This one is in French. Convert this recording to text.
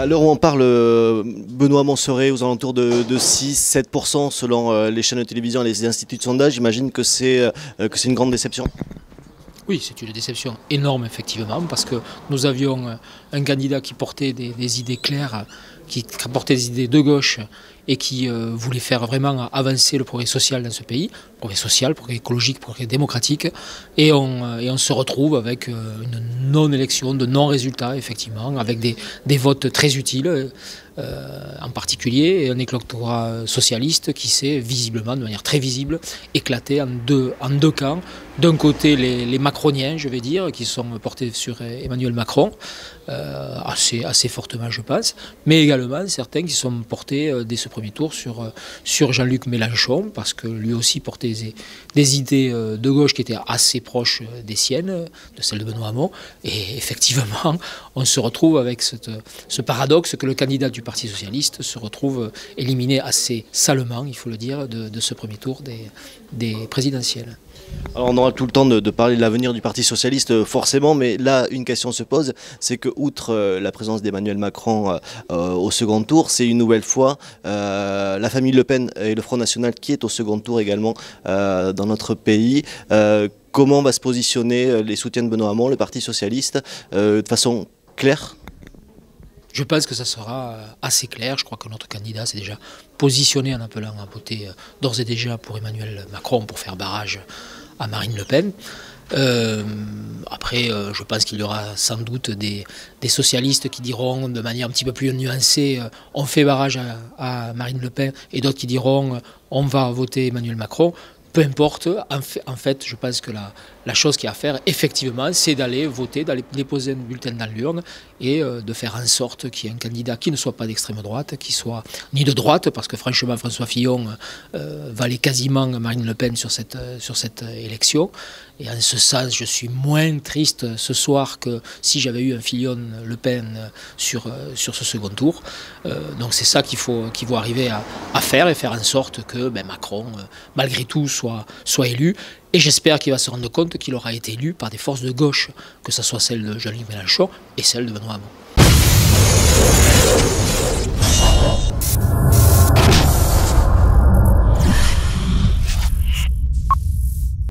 à l'heure où on parle, Benoît Hamon serait aux alentours de 6-7% selon les chaînes de télévision et les instituts de sondage. J'imagine que c'est une grande déception. Oui, c'est une déception énorme, effectivement, parce que nous avions un candidat qui portait des idées claires, qui portait des idées de gauche et qui voulait faire vraiment avancer le progrès social dans ce pays, progrès social, progrès écologique, progrès démocratique, et on se retrouve avec une non-élection, de non-résultat, effectivement, avec des votes très utiles, en particulier un électorat socialiste qui s'est visiblement, de manière très visible, éclaté en deux camps. D'un côté, les macroniens, je vais dire, qui sont portés sur Emmanuel Macron, assez fortement, je pense, mais également certains qui sont portés dès ce premier tour sur Jean-Luc Mélenchon, parce que lui aussi portait des idées de gauche qui étaient assez proches des siennes, de celles de Benoît Hamon. Et effectivement, on se retrouve avec ce paradoxe que le candidat du Parti socialiste se retrouve éliminé assez salement, il faut le dire, de ce premier tour des présidentielles. Alors on aura tout le temps de parler de l'avenir du Parti socialiste forcément, mais là une question se pose, c'est que outre la présence d'Emmanuel Macron au second tour, c'est une nouvelle fois la famille Le Pen et le Front National qui est au second tour également dans notre pays. Comment va se positionner les soutiens de Benoît Hamon, le Parti socialiste, de façon claire ? Je pense que ça sera assez clair. Je crois que notre candidat s'est déjà positionné en appelant à voter d'ores et déjà pour Emmanuel Macron pour faire barrage à Marine Le Pen. Après, je pense qu'il y aura sans doute des socialistes qui diront de manière un petit peu plus nuancée on fait barrage à Marine Le Pen, et d'autres qui diront on va voter Emmanuel Macron. Peu importe, en fait, je pense que la chose qu'il y a à faire, effectivement, c'est d'aller voter, d'aller déposer un bulletin dans l'urne et de faire en sorte qu'il y ait un candidat qui ne soit pas d'extrême droite, qui soit ni de droite, parce que franchement, François Fillon valait quasiment Marine Le Pen sur cette élection. Et en ce sens, je suis moins triste ce soir que si j'avais eu un Fillon Le Pen sur ce second tour. Donc c'est ça qu'il faut arriver à faire, et faire en sorte que Macron, malgré tout, soit élu. Et j'espère qu'il va se rendre compte qu'il aura été élu par des forces de gauche, que ce soit celle de Jean-Luc Mélenchon et celle de Benoît Hamon.